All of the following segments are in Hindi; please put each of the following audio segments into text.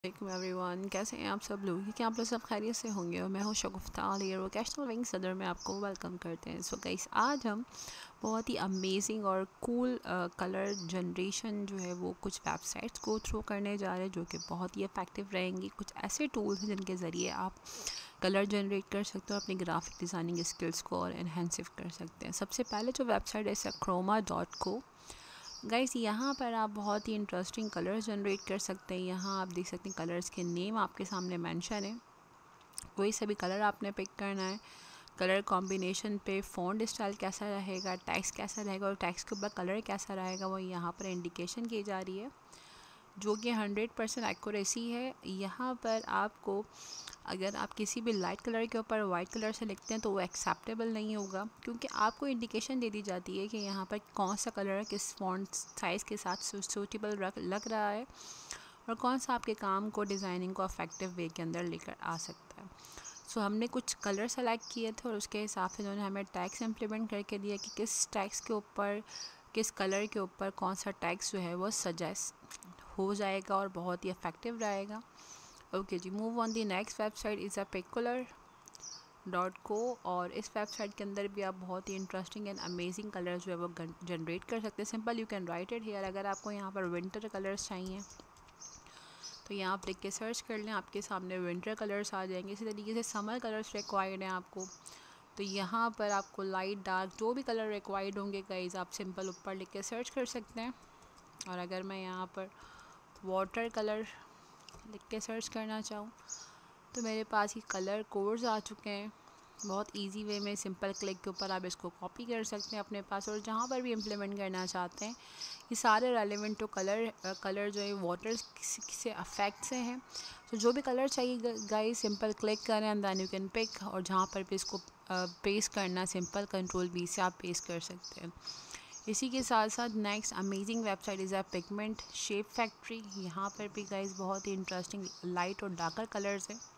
एवरीवन, कैसे हैं आप सब लोग? कि आप लोग सब खैरियत से होंगे। और मैं हूँ शगुफ्ता और वोकेशनल विंग सदर में आपको वेलकम करते हैं। सो गाइस, आज हम बहुत ही अमेजिंग और कूल कलर जनरेशन जो है वो कुछ वेबसाइट्स को थ्रू करने जा रहे हैं जो कि बहुत ही इफ़ेक्टिव रहेंगी। कुछ ऐसे टूल्स हैं जिनके ज़रिए आप कलर जनरेट कर सकते हो, अपनी ग्राफिक डिज़ाइनिंग स्किल्स को और इन्हेंसिव कर सकते हैं। सबसे पहले जो वेबसाइट है Chroma.co। गाइस, यहाँ पर आप बहुत ही इंटरेस्टिंग कलर्स जनरेट कर सकते हैं। यहाँ आप देख सकते हैं कलर्स के नेम आपके सामने मेंशन है। कोई सा भी कलर आपने पिक करना है। कलर कॉम्बिनेशन पे फ़ॉन्ट स्टाइल कैसा रहेगा, टेक्स्ट कैसा रहेगा और टेक्स्ट के ऊपर कलर कैसा रहेगा, वो यहाँ पर इंडिकेशन की जा रही है जो कि 100% एक्यूरेसी है। यहाँ पर आपको अगर आप किसी भी लाइट कलर के ऊपर वाइट कलर से लिखते हैं तो वो एक्सेप्टेबल नहीं होगा, क्योंकि आपको इंडिकेशन दे दी जाती है कि यहाँ पर कौन सा कलर किस फॉन्ट साइज़ के साथ सूटेबल लग रहा है और कौन सा आपके काम को, डिज़ाइनिंग को इफेक्टिव वे के अंदर लेकर आ सकता है। सो हमने कुछ कलर सेलेक्ट किए थे और उसके हिसाब से उन्होंने हमें टैक्स इम्प्लीमेंट करके दिया कि किस टैक्स के ऊपर, किस कलर के ऊपर कौन सा टैक्स जो है वो सजेस्ट हो जाएगा और बहुत ही इफेक्टिव रहेगा। ओके जी, move on the next website is pickcolor.co। और इस वेबसाइट के अंदर भी आप बहुत ही इंटरेस्टिंग एंड अमेजिंग कलर जो है वो जनरेट कर सकते हैं। Simple you can write it here. अगर आपको यहाँ पर विंटर कलर्स चाहिए तो यहाँ आप लिख के सर्च कर लें, आपके सामने विंटर कलर्स आ जाएंगे। इसी तरीके से समर कलर्स रिक्वायर्ड हैं आपको, तो यहाँ पर आपको लाइट डार्क जो भी कलर रिक्वायर्ड होंगे गाइस, आप सिंपल ऊपर लिख के सर्च कर सकते हैं। और अगर मैं यहाँ पर वाटर कलर लिख के सर्च करना चाहूँ तो मेरे पास ये कलर कोड्स आ चुके हैं। बहुत इजी वे में सिंपल क्लिक के ऊपर आप इसको कॉपी कर सकते हैं अपने पास, और जहाँ पर भी इम्प्लीमेंट करना चाहते हैं ये सारे रेलेवेंट तो कलर जो है वाटर से अफेक्ट से हैं। तो जो भी कलर चाहिए गाइस, सिंपल क्लिक करें and then you can pick. और जहाँ पर भी इसको पेस्ट करना, सिंपल Ctrl+V से आप पेस्ट कर सकते हैं। इसी के साथ साथ next amazing website is pigment shape factory. यहाँ पर भी गाइस बहुत ही इंटरेस्टिंग लाइट और डार्कर कलर्स हैं।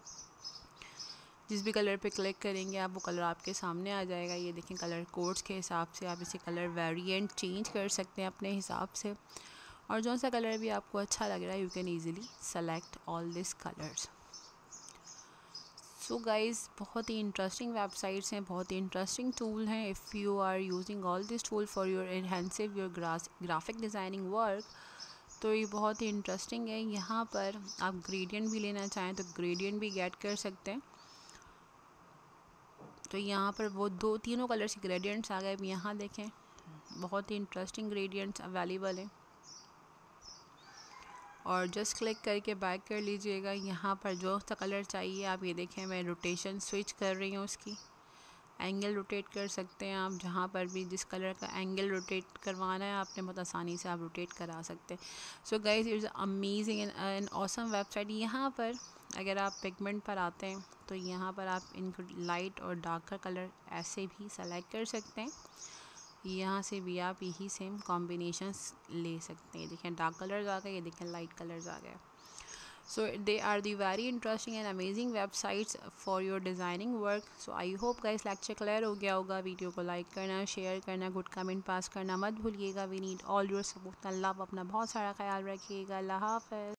जिस भी कलर पे क्लिक करेंगे आप, वो कलर आपके सामने आ जाएगा। ये देखें, कलर कोड्स के हिसाब से आप इसे कलर वेरिएंट चेंज कर सकते हैं अपने हिसाब से, और जो सा कलर भी आपको अच्छा लग रहा है you can easily select all this colours. So guys, बहुत ही इंटरेस्टिंग वेबसाइट्स हैं, बहुत ही इंटरेस्टिंग टूल हैं। If you are using all this tool for your enhancive your graphic designing work, तो ये बहुत ही इंटरेस्टिंग है। यहाँ पर आप ग्रेडियंट भी लेना चाहें तो ग्रेडियंट भी गेट कर सकते हैं। तो यहाँ पर वो तीनों कलर्स के ग्रेडियंट्स आ गए। अब यहाँ देखें, बहुत ही इंटरेस्टिंग ग्रेडियंट्स अवेलेबल हैं। और जस्ट क्लिक करके बैक कर लीजिएगा। यहाँ पर जो सा कलर चाहिए आप, ये देखें मैं रोटेशन स्विच कर रही हूँ उसकी। एंगल रोटेट कर सकते हैं आप, जहाँ पर भी जिस कलर का एंगल रोटेट करवाना है आपने, बहुत आसानी से आप रोटेट करा सकते हैं। So guys, it's amazing and awesome website. यहाँ पर अगर आप पिगमेंट पर आते हैं तो यहाँ पर आप इनको लाइट और डार्कर कलर ऐसे भी सेलेक्ट कर सकते हैं। यहाँ से भी आप यही सेम कॉम्बिनेशंस ले सकते हैं। देखें डार्क कलर्स आ गए, ये देखें लाइट कलर्स आ गए। So they are the very interesting and amazing websites for your designing work. So I hope guys lecture clear हो गया होगा। वीडियो को लाइक करना, शेयर करना, गुड कमेंट पास करना मत भूलिएगा। We need all your support. Allah, अपना बहुत सारा ख्याल रखिएगा। अल्लाह हाफ़िज़।